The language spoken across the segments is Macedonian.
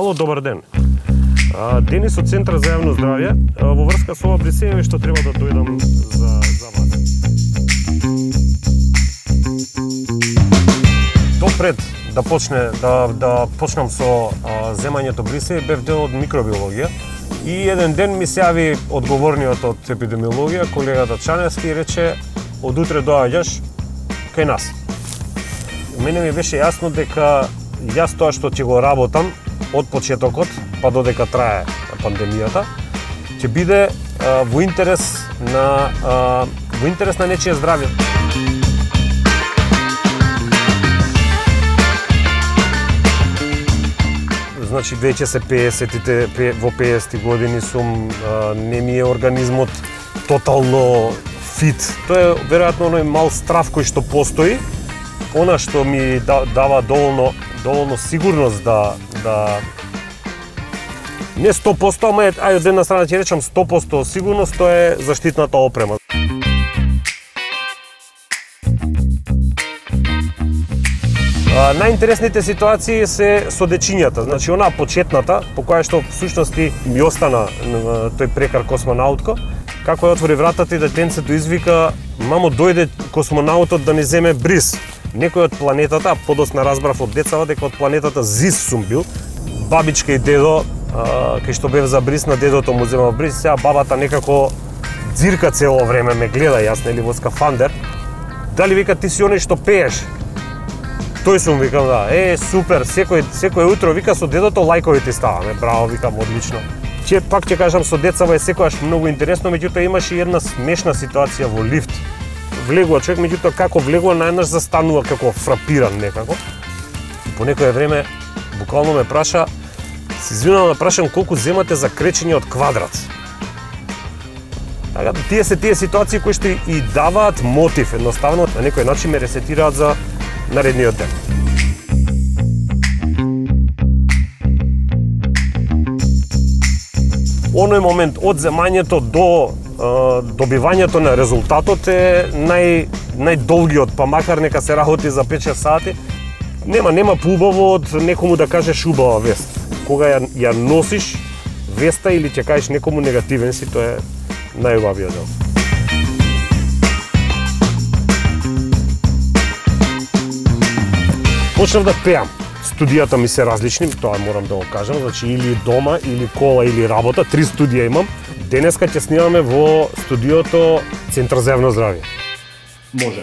Ало, добар ден. Денис од Центар за јавно здравје, во врска со ова брисење што треба да дојдам за вас. Допред да почнам со земањето брисеви, бев дел од микробиологија и еден ден ми се јави одговорниот од епидемиологија, колегата Чаневски, и рече: од утре доаѓаш кај нас. Мене ми беше јасно дека јас тоа што ќе го работам од почетокот па додека трае пандемијата ќе биде во интерес на нечие здравје. Значи веќе се 50-тите, во 50-ти години сум, не ми е организмот тотално фит. Тоа е веројатно оној мал страв кој што постои, она што ми дава доволно сигурност да не 100%, ама ајде од една страна ќе речам 100% сигурност, тоа е заштитната опрема. Најинтересните ситуации се со дечињата, значи онаа почетната, по која што всушности ми остана тој прекар космонаутко, како ја отвори вратата и детенцето извика: мамо, дојде космонаутот да ни земе бриз. Некој од планетата, подосна разбрав од децава дека од планетата ЗИС сум бил, бабичка и дедо, кај што бев за бриз, на дедото му земал бриз, сега бабата некако дзирка цело време, ме гледа, јас нели во скафандер. Дали вика ти си оној што пееш? Тој сум, викам, да. Супер, секој утро, вика, со дедото лајкови ти ставаме. Браво, викам, одлично. Пак ќе кажам, со децава е секојаш многу интересно, меѓутоа имаше и една смешна ситуација во лифт. Влегува човек, меѓутоа како влегува, наеднаш застанува како фрапиран некако. По некое време буквално ме праша: се извинувам да прашам колку земате за кречење од квадрат. Така, тие се тие ситуации кои што и даваат мотив, едноставно на некој начин ме ресетираат за наредниот ден. Оној момент од земањето до добивањето на резултатот е најдолгиот, па макар нека се работи за 5-6 сати, нема поубаво од некому да кажеш убава вест. Кога ја носиш веста или ќе кажеш некому негативен си, тоа е најубавиот дел. Почнав да пеам. Студијата ми се различни, тоа морам да го кажам, значи или дома, или кола, или работа, 3 студија имам. Денеска ќе снимаме во студиото Центар за јавно здравје. Може.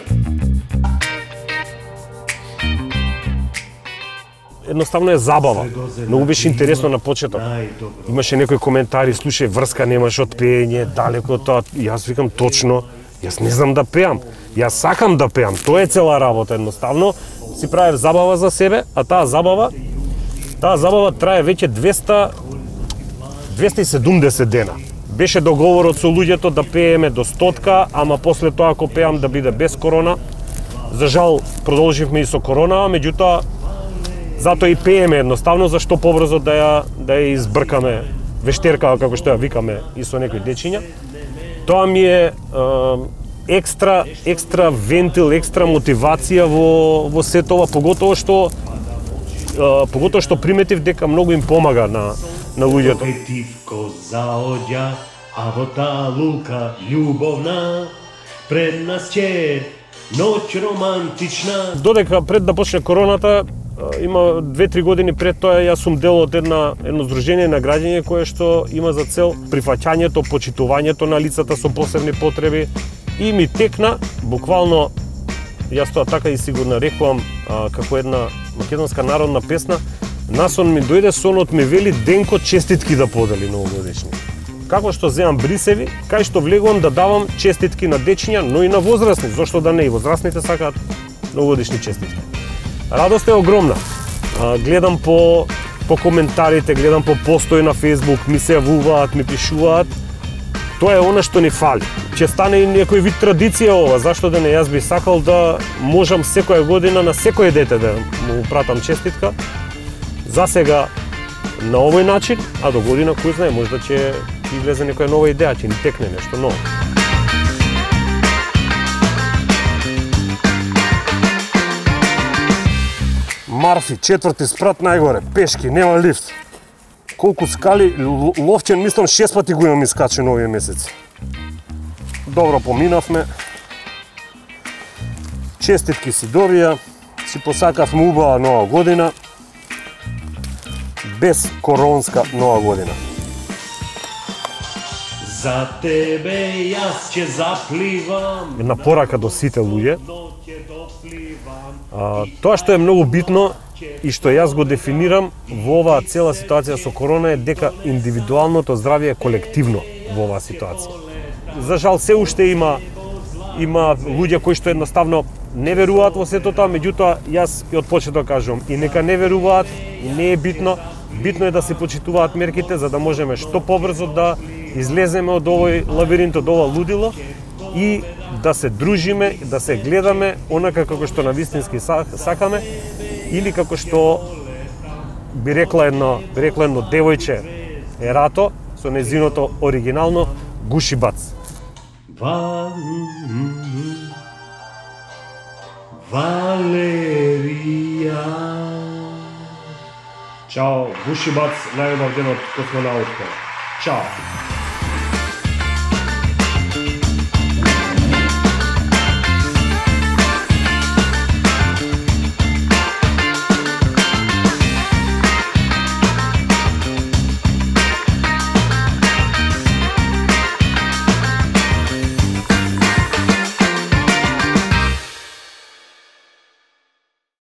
Едноставно е забава. Многу беше интересно на почеток. Имаше некои коментари: слушај, врска немаш од пеење, далеко тоа. Јас викам: точно, јас не знам да пеам. Јас сакам да пеам. Тоа е цела работа, едноставно. Си правев забава за себе, а таа забава трае веќе 270 дена. Беше договорот со луѓето да пееме до 100-ка, ама после тоа ако пеам да биде без корона. За жал продолживме и со корона, меѓутоа затоа и пееме едноставно, зашто побрзо да ја избркаме вештерка, како што ја викаме и со некои дечиња. Тоа ми е екстра вентил, екстра мотивација во сето ова, поготово што приметив дека многу им помага на луѓето. Петивко заоѓа, а во таа лука љубовна, пред нас ќе ноќ романтична. Додека пред да почне короната, има 2-3 години пред тоа, јас сум дел од едно здружение на граѓање кое што има за цел прифаќањето, почитувањето на лицата со посебни потреби. И ми текна, буквално, јас тоа така и сигурно рекувам, како една македонска народна песна, насон ми дојде, сонот ми вели, Денко честитки да подели новогодишни. Како што земам брисеви, кај што влегувам да давам честитки на дечиња, но и на возрастни, зошто да не, и возрастните сакаат новогодишни честитки. Радост е огромна. Гледам по коментарите, гледам по постои на Facebook, ми се јавуваат, ми пишуваат. Тоа е она што ни фали. Ќе стане и некој вид традиција ова, зашто да не, јас би сакал да можам секоја година на секој дете да му пратам честитка. За сега на овој начин, а до година кој знае, можда ќе излезе некоја нова идеја, ќе ни текне нешто ново. Марфи, 4-ти спрат најгоре, пешки, нема лифт. колку скали, ловчен, мислам 6 пати го имам искачен овие месеци. Добро поминавме. Честитки си добија, си посакавме убава нова година, без коронска нова година. За тебе јас ќе запливам. Една порака до сите луѓе. Тоа што е многу битно и што јас го дефинирам во оваа цела ситуација со корона е дека индивидуалното здравје е колективно во оваа ситуација. За жал се уште има луѓе кои што едноставно не веруваат во сето тоа, меѓутоа јас и од почеток кажувам и нека не веруваат и не е битно. Битно е да се почитуваат мерките за да можеме што побрзо да излеземе од овој лабиринт, од ова лудило и да се дружиме, да се гледаме онака како што навистински сакаме или како што би рекло едно девојче Ерато со незиното оригинално Гушибац. Валерија. Чао, Гушибац, најубав ден од космонаутка. Чао.